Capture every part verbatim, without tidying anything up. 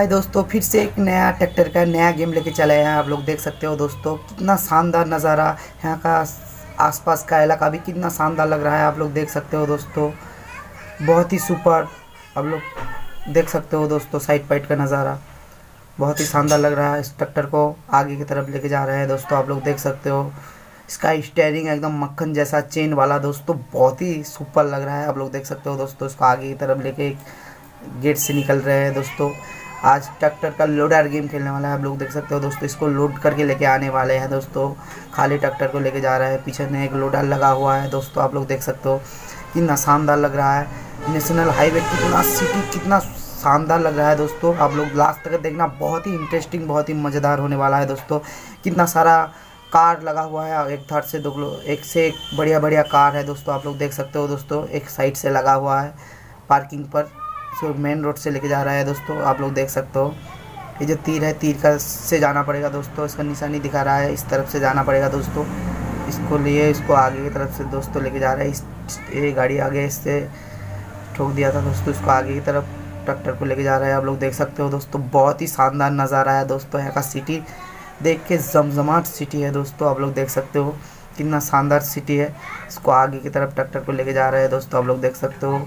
हाय दोस्तों, फिर से एक नया ट्रैक्टर का नया गेम लेके चले हैं। आप लोग देख सकते हो दोस्तों, कितना शानदार नज़ारा। यहाँ का आसपास का इलाका भी कितना शानदार लग रहा है। आप लोग देख सकते हो दोस्तों, बहुत ही सुपर। आप लोग देख सकते हो दोस्तों, साइड पाइट का नज़ारा बहुत ही शानदार लग रहा है। इस ट्रैक्टर को आगे की तरफ लेके जा रहे हैं दोस्तों। आप लोग देख सकते हो, इसका स्टीयरिंग एकदम मक्खन जैसा चेन वाला दोस्तों, बहुत ही सुपर लग रहा है। आप लोग देख सकते हो दोस्तों, इसको आगे की तरफ लेके गेट से निकल रहे हैं दोस्तों। आज ट्रैक्टर का लोडर गेम खेलने वाला है। आप लोग देख सकते हो दोस्तों, इसको लोड करके लेके आने वाले हैं दोस्तों। खाली ट्रैक्टर को लेके जा रहा है, पीछे में एक लोडर लगा हुआ है दोस्तों। आप लोग देख सकते हो कितना शानदार लग रहा है। नेशनल हाईवे कितना सिटी कितना शानदार लग रहा है दोस्तों। आप लोग लास्ट तक देखना, बहुत ही इंटरेस्टिंग, बहुत ही मज़ेदार होने वाला है दोस्तों। कितना सारा कार लगा हुआ है, एक थर्ड से दो, एक से एक बढ़िया बढ़िया कार है दोस्तों। आप लोग देख सकते हो दोस्तों, एक साइड से लगा हुआ है पार्किंग पर, जो मेन रोड से लेके जा रहा है दोस्तों। आप लोग देख सकते हो, ये जो तीर है, तीर का से जाना पड़ेगा दोस्तों। इसका निशानी दिखा रहा है, इस तरफ से जाना पड़ेगा दोस्तों। इसको लिए इसको आगे की तरफ से दोस्तों लेके जा रहे हैं। इस ये गाड़ी आगे इससे ठोक दिया था दोस्तों, इसको आगे की तरफ ट्रैक्टर को लेके जा रहा है। आप लोग देख सकते हो दोस्तों, बहुत ही शानदार नज़ारा है दोस्तों। यहाँ का सिटी देख के जमजमाट सिटी है दोस्तों। आप लोग देख सकते हो कितना शानदार सिटी है। इसको आगे की तरफ ट्रैक्टर को लेके जा रहे हैं दोस्तों। आप लोग देख सकते हो,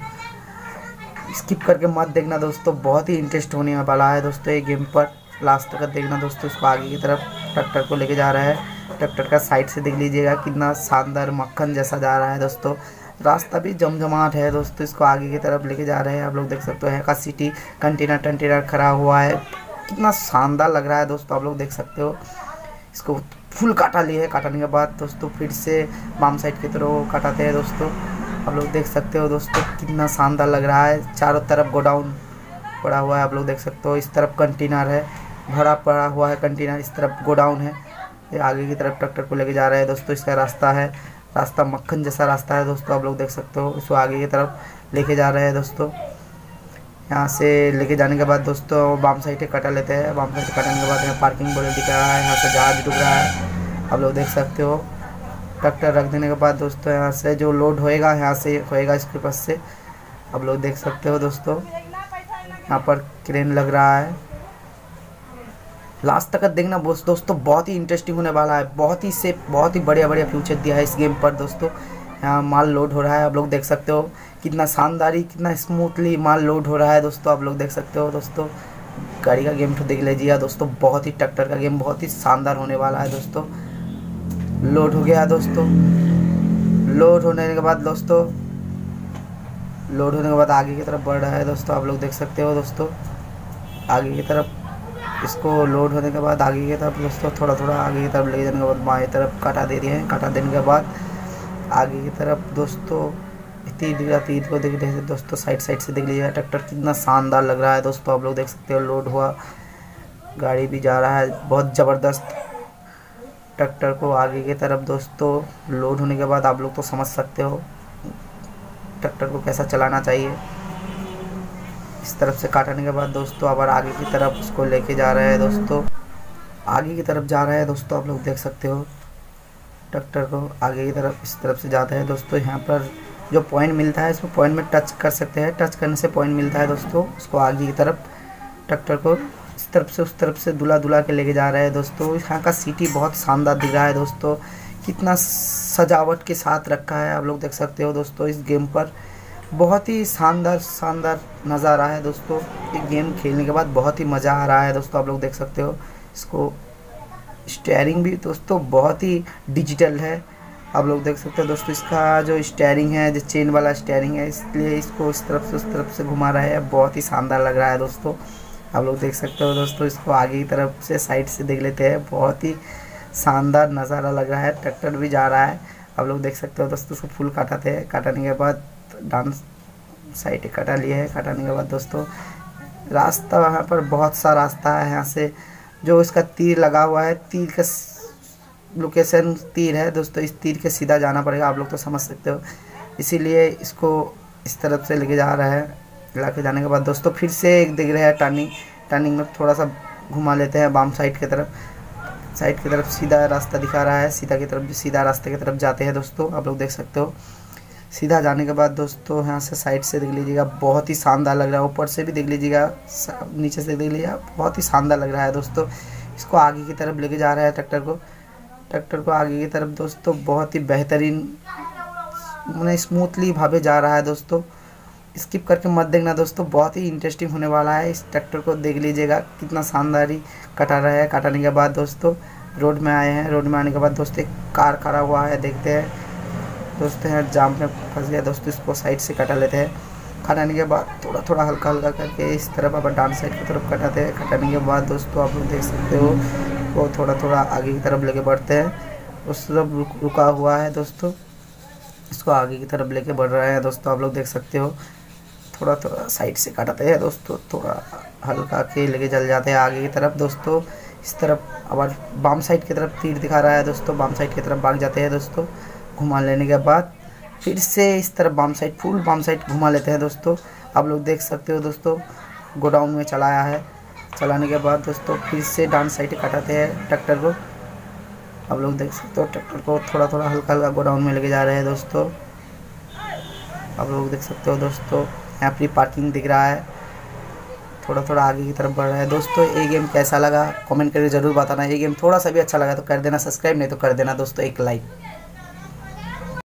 स्किप करके मत देखना दोस्तों, बहुत ही इंटरेस्ट होने वाला है दोस्तों ये गेम पर। लास्ट तक देखना दोस्तों। इसको आगे की तरफ ट्रैक्टर को लेके जा रहा है। ट्रैक्टर का साइड से देख लीजिएगा, कितना शानदार मक्खन जैसा जा रहा है दोस्तों। रास्ता भी जमजमाट है दोस्तों। इसको आगे की तरफ लेके जा रहे हैं। आप लोग देख सकते हो, यहाँ का सिटी कंटेनर कंटेनर खड़ा हुआ है, कितना शानदार लग रहा है दोस्तों। आप लोग देख सकते हो, इसको फुल काटा लिए है। काटने के बाद दोस्तों फिर से बाम साइड की तरफ काटाते हैं दोस्तों। आप लोग देख सकते हो दोस्तों, कितना शानदार लग रहा है। चारों तरफ गोडाउन पड़ा हुआ है। आप लोग देख सकते हो, इस तरफ कंटेनर है, भरा पड़ा हुआ है कंटेनर, इस तरफ गोडाउन है। ये आगे की तरफ ट्रैक्टर को लेके जा रहे हैं दोस्तों। इसका रास्ता है, रास्ता मक्खन जैसा रास्ता है दोस्तों। आप लोग देख सकते हो, इसको आगे की तरफ लेके जा रहे हैं दोस्तों। यहाँ से लेके जाने के बाद दोस्तों बाम साइड कटा लेते हैं। बाम साइड कटाने के बाद यहाँ पार्किंग बोर्ड दिख रहा है, यहाँ से जहाज डूब रहा है। आप लोग देख सकते हो, ट्रैक्टर रख देने के बाद दोस्तों यहाँ से जो लोड होएगा, यहाँ से होएगा इसके पास से। आप लोग देख सकते हो दोस्तों, यहाँ पर क्रेन लग रहा है। लास्ट तक देखना दोस्तों, बहुत ही इंटरेस्टिंग होने वाला है। बहुत ही से बहुत ही बढ़िया बढ़िया फ्यूचर दिया है इस गेम पर दोस्तों। यहाँ माल लोड हो रहा है। आप लोग देख सकते हो, कितना शानदारी, कितना स्मूथली माल लोड हो रहा है दोस्तों। आप लोग देख सकते हो दोस्तों, गाड़ी का गेम तो देख लीजिए दोस्तों, बहुत ही ट्रैक्टर का गेम बहुत ही शानदार होने वाला है दोस्तों। लोड हो गया दोस्तों। लोड होने के बाद दोस्तों, लोड होने के बाद आगे की तरफ बढ़ रहा है दोस्तों। आप लोग देख सकते हो दोस्तों, आगे की तरफ इसको लोड होने के बाद आगे की तरफ दोस्तों, थोड़ा थोड़ा आगे की तरफ ले जाने के बाद बाएं तरफ काटा दे रही है। काटा देने के बाद आगे की तरफ दोस्तों तीर दिख रहा, तीर को देख रहे दोस्तों, साइड साइड से देख लीजिए। ट्रैक्टर कितना शानदार लग रहा है दोस्तों। आप लोग देख सकते हो, लोड हुआ, गाड़ी भी जा रहा है बहुत ज़बरदस्त। ट्रैक्टर को आगे की तरफ दोस्तों लोड होने के बाद आप लोग तो समझ सकते हो ट्रैक्टर को कैसा चलाना चाहिए। इस तरफ से काटने के बाद दोस्तों अब आगे की तरफ उसको लेके जा रहे हैं दोस्तों। आगे की तरफ जा रहे हैं दोस्तों। आप लोग देख सकते हो, ट्रैक्टर को आगे की तरफ इस तरफ से जाता है दोस्तों। यहाँ पर जो पॉइंट मिलता है, इसको पॉइंट में टच कर सकते हैं। टच करने से पॉइंट मिलता है दोस्तों। उसको आगे की तरफ ट्रैक्टर को इस तरफ से उस तरफ से दुला दुला के लेके जा रहे हैं दोस्तों। यहाँ का सिटी बहुत शानदार दिख रहा है दोस्तों, कितना सजावट के साथ रखा है। आप लोग देख सकते हो दोस्तों, इस गेम पर बहुत ही शानदार शानदार नज़ारा है दोस्तों। ये गेम खेलने के बाद बहुत ही मज़ा आ रहा है दोस्तों। आप लोग देख सकते हो, इसको स्टीयरिंग भी दोस्तों बहुत ही डिजिटल है। आप लोग देख सकते हो दोस्तों, इसका जो स्टीयरिंग है, जो चेन वाला स्टीयरिंग है, इसलिए इसको इस तरफ से उस तरफ से घुमा रहा है। बहुत ही शानदार लग रहा है दोस्तों। आप लोग देख सकते हो दोस्तों, इसको आगे की तरफ से साइड से देख लेते हैं। बहुत ही शानदार नज़ारा लग रहा है। ट्रैक्टर भी जा रहा है। आप लोग देख सकते हो दोस्तों, उसको फुल काटाते हैं। काटने के बाद डांस साइड काटा लिए है। काटने के बाद दोस्तों रास्ता, वहाँ पर बहुत सा रास्ता है। यहाँ से जो इसका तीर लगा हुआ है, तीर का लोकेशन तीर है दोस्तों, इस तीर के सीधा जाना पड़ेगा। आप लोग तो समझ सकते हो, इसीलिए इसको इस तरफ से लेके जा रहा है। लाके जाने के बाद दोस्तों फिर से एक दिख रहा है टर्निंग। टर्निंग में थोड़ा सा घुमा लेते हैं बाम साइड की तरफ। साइड की तरफ सीधा रास्ता दिखा रहा है, सीधा की तरफ सीधा रास्ते की तरफ जाते हैं दोस्तों। आप लोग देख सकते हो, सीधा जाने के बाद दोस्तों यहाँ से साइड से देख लीजिएगा, बहुत ही शानदार लग रहा है। ऊपर से भी देख लीजिएगा, नीचे से देख लीजिएगा, बहुत ही शानदार लग रहा है दोस्तों। इसको आगे की तरफ लेके जा रहा है ट्रैक्टर को ट्रैक्टर को आगे की तरफ दोस्तों। बहुत ही बेहतरीन मैंने स्मूथली भावे जा रहा है दोस्तों। स्किप करके मत देखना दोस्तों, बहुत ही इंटरेस्टिंग होने वाला है। इस ट्रैक्टर को देख लीजिएगा कितना शानदार ही कटा रहा है। कटाने के बाद दोस्तों रोड में आए हैं। रोड में आने के बाद दोस्तों एक कार खड़ा हुआ है, देखते हैं दोस्तों। यहाँ जाम में फंस गया दोस्तों, इसको साइड से कटा लेते हैं। कटाने के बाद थोड़ा थोड़ा हल्का हल्का करके इस तरफ अपन डाउन साइड की तरफ कटाते हैं। कटाने के बाद दोस्तों आप लोग देख सकते हो वो थोड़ा थोड़ा आगे की तरफ लेके बढ़ते हैं। उस तरफ रुक, रुका हुआ है दोस्तों, इसको आगे की तरफ लेके बढ़ रहे हैं दोस्तों। आप लोग देख सकते हो थोड़ा थोड़ा साइड से काटते हैं दोस्तों, थोड़ा हल्का के लेके चल जाते हैं आगे की तरफ दोस्तों। इस तरफ अब बाम साइड की तरफ तीर दिखा रहा है दोस्तों, बाम साइड की तरफ भाग जाते हैं दोस्तों। घुमा लेने के बाद फिर से इस तरफ बाम साइड, फुल बाम साइड घुमा लेते हैं दोस्तों। आप लोग देख सकते हो दोस्तों, गोडाउन में चलाया है। चलाने के बाद दोस्तों फिर से डाउन साइड कटाते हैं ट्रैक्टर को। आप लोग देख सकते हो ट्रैक्टर को थोड़ा थोड़ा हल्का हल्का गोडाउन में लेके जा रहे हैं दोस्तों। आप लोग देख सकते हो दोस्तों, यहाँ पर पार्किंग दिख रहा है। थोड़ा थोड़ा आगे की तरफ बढ़ रहा है दोस्तों। ये गेम कैसा लगा कमेंट करके ज़रूर बताना। ये गेम थोड़ा सा भी अच्छा लगा तो कर देना सब्सक्राइब, नहीं तो कर देना दोस्तों एक लाइक।